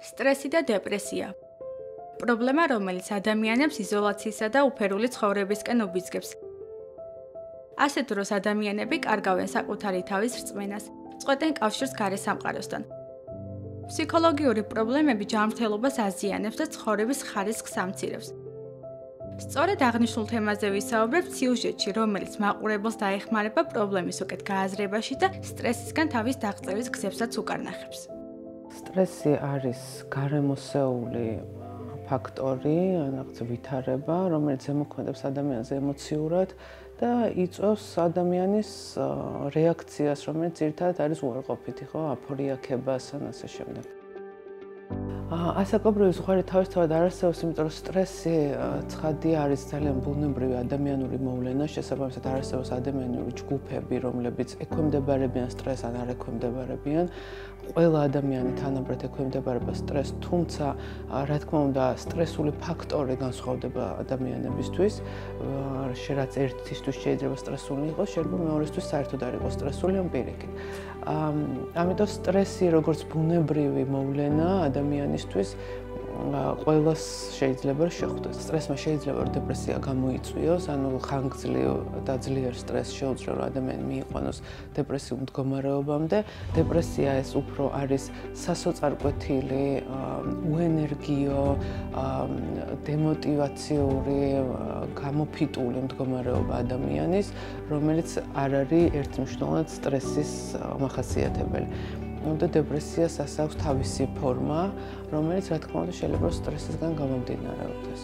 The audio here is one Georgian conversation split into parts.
სტრესი და დეპრესია. პრობლემა, რომელიც ადამიანებს იზოლაციისა და უფერული ცხოვრებისკენ უბიძგებს. ასეთ დროს ადამიანები კარგავენ საკუთარი თავის რწმენას, წყვეტენ კავშირს გარე სამყაროსთან. ფსიქოლოგიური პრობლემები ჯანმრთელობას აზიანებს და ცხოვრების ხარისხს ამცირებს. სწორედ აღნიშნულ თემაზე ვისაუბრებთ სიუჟეტში, რომელიც მაყურებელს დაეხმარება პრობლემის უკეთ გააზრებაში და სტრესისგან თავის დაღწევის გზებსაც უკარნახებს. სტრესი არის გარემოსეული ფაქტორი, რაღაც ვითარება, რომელიც ემოქმედებს ადამიანს ემოციურად და იწვევს ადამიანის რეაქციას, რომელიც ერთად არის უარყოფითი, ხო, აფორიაქებას ან ასე შემდეგ. ასაკობრივი ზღვარი თავისთავად არ არსებობს, იმიტომ რომ სტრესი ცხადია არის ძალიან ბუნებრივი ადამიანური მოვლენა, შესაბამისად არ არსებობს ადამიანური ჯგუფები, რომლებიც ექვემდებარებიან სტრესს ან არ ექვემდებარებიან. ყველა ადამიანი თანაბრად ექვემდებარება სტრესს, თუმცა რა თქმა უნდა, სტრესული ფაქტორი განსხვავდება ადამიანებისთვის. რაც ერთისთვის შეიძლება სტრესული იყოს, შეიძლება მეორესთვის საერთოდ არ იყოს სტრესული ან პირიქით. ამიტომ სტრესი როგორც ბუნებრივი მოვლენა ადამიანისთვის ყველას შეიძლება შეხვდეს. სტრესმა შეიძლება დეპრესია გამოიწვიოს, ანუ ხანგრძლივ და ძლიერ სტრესს შეუძლია რომ ადამიანი მიიყვანოს დეპრესიულ მდგომარეობამდე. დეპრესია ეს უფრო არის სასოწარკვეთილი, უენერგიო, დემოტივაციური, გამოფიტული მდგომარეობა ადამიანის, რომელიც არ არის ერთმნიშვნელოვნად სტრესის მახასიათებელი. და დეპრესიას ასაქვს თავისი ფორმა, რომელიც რა თქმა უნდა შეიძლება სტრესისგან გამომდინარეობდეს.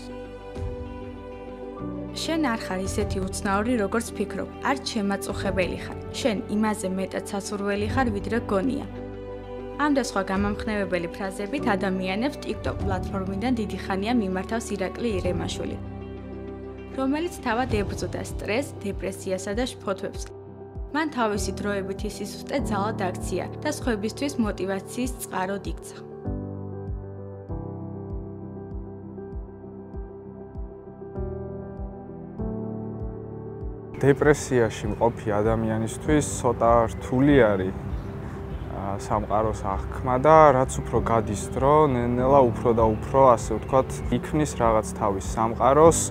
შენ არ ხარ ისეთი უცნაური, როგორც ფიქრობ. არ შემაწუხებელი ხარ. შენ იმაზე მეტად სასურველი ხარ, ვიდრე გონია. ამ და სხვა გამამხნევებელი ფრაზებით ადამიანებს TikTok პლატფორმიდან დიდი ხანია მიმართავს ირაკლი ირემაშვილი, რომელიც თავად ებრძოდა სტრესს, დეპრესიასა და შფოთვებს. მან თავისი დროებითი სისუსტე ძალად აქცია და სხვებისთვის მოტივაციის წყაროდ იქცა. დეპრესიაში მყოფი ადამიანისთვის ცოტა რთული არის სამყაროს აღქმა და რაც უფრო გადის დრო, ნელ-ნელა უფრო და უფრო, ასე ვთქვათ, იქმნის რაღაც თავის სამყაროს,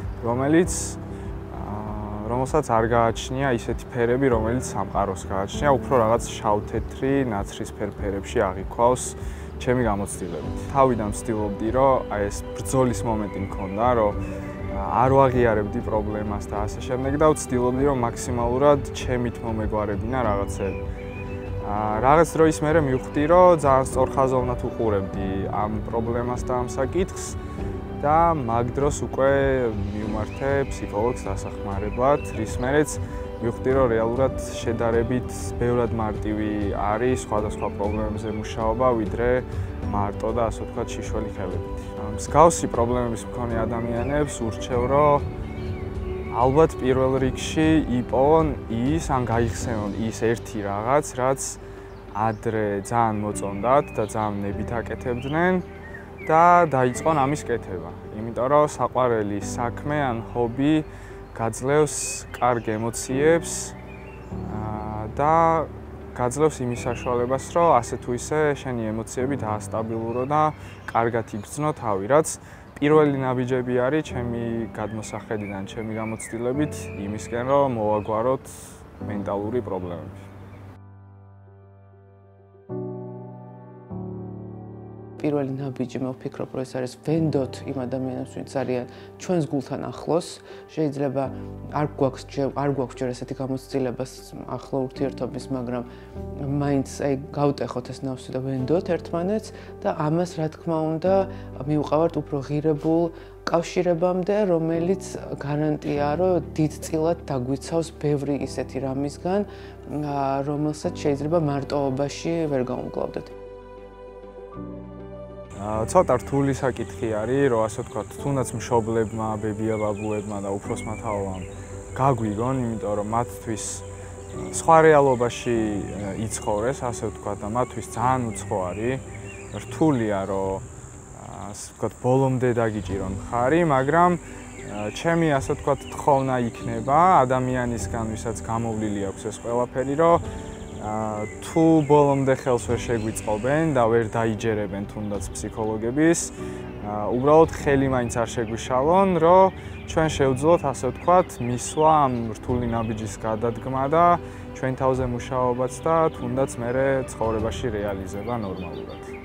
რომელსაც არ გააჩნია ისეთი ფერები, რომელიც სამყაროს გააჩნია, უფრო რაღაც შავ-თეთრი, ნაცრისფერ ფერებში აღიქვავს ჩემი გამოცდილებით. თავიდან ვცდილობდი, რომ აი ეს ბრძოლის მომენტი მქონდა, რომ არ ვაღიარებდი პრობლემას და ასე შემდეგ და ვცდილობდი, რომ მაქსიმალურად ჩემით მომეგვარებინა რაღაცები. რაღაც დროის მერე მივხვდი, რომ ძალიან სწორხაზოვნად უყურებდი ამ პრობლემას და ამ საკითხს და მაგ დროს უკვე მივმართე ფსიქოლოგს დასახმარებლად, რის მერეც მივხვდი, რომ რეალურად შედარებით ბევრად მარტივი არის სხვადასხვა პრობლემებზე მუშაობა, ვიდრე მარტო და ასე ვთქვათ შიშველი ხელებით. მსგავსი პრობლემების მქონე ადამიანებს ურჩევ, რომ ალბათ პირველ რიგში იპოვონ ის ან გაიხსენონ ის ერთი რაღაც, რაც ადრე ძალიან მოწონდათ და ძალიან ნებით აკეთებდნენ და დაიწყონ ამის კეთება. იმიტომ რომ საყვარელი საქმე ან ჰობი გაძლევს კარგ ემოციებს და გაძლევს იმის საშუალებას, რომ ასე თუ ისე შენი ემოციები დაასტაბილურო და კარგად იგრძნო თავი, რაც პირველი ნაბიჯები არის ჩემი გადმოსახედიდან, ჩემი გამოცდილებით იმისკენ, რომ მოვაგვაროთ მენტალური პრობლემები. პირველი ნაბიჯი მე ვფიქრობ, რომ ეს არის ვენდოთ იმ ადამიანებს, ვინც არიან ჩვენს გულთან ახლოს. შეიძლება არ გვაქვს ჯერ ესეთი გამოცდილება ახლო ურთიერთობის, მაგრამ მაინც აი გავტეხოთ ეს ნავსი და ვენდოთ ერთმანეთს და ამას რა თქმა უნდა მივყავართ უფრო ღირებულ კავშირებამდე, რომელიც გარანტია, რომ დიდწილად დაგვიცავს ბევრი ისეთი რამისგან, რომელსაც შეიძლება მარტოობაში ვერ გავუმკლავდეთ. ცოტა რთული საკითხი არის, რომ ასე ვთქვათ, თუნდაც მშობლებმა, ბებია-ბაბუებმა და უფროსმა თაობამ გაგვიგონ, იმიტომ რომ მათთვის სხვა რეალობაში იცხოვრეს, ასე ვთქვათ, და მათთვის ძალიან უცხო არის. რთულია, რომ ასე ვთქვათ, ბოლომდე დაგიჭირონ მხარი, მაგრამ ჩემი ასე ვთქვათ, თხოვნა იქნება ადამიანისგან, ვისაც გამოვლილი აქვს ეს ყველაფერი, რომ თუ ბოლომდე ხელს ვერ შეგვიწყობენ და ვერ დაიჯერებენ თუნდაც ფსიქოლოგების, უბრალოდ ხელი მაინც არ შეგვიშალონ, რომ ჩვენ შევძლოთ, ასე ვთქვათ, მისვლა ამ რთული ნაბიჯის გადადგმა და ჩვენ თავზე მუშაობაც და თუნდაც მერე ცხოვრებაში რეალიზება ნორმალურად.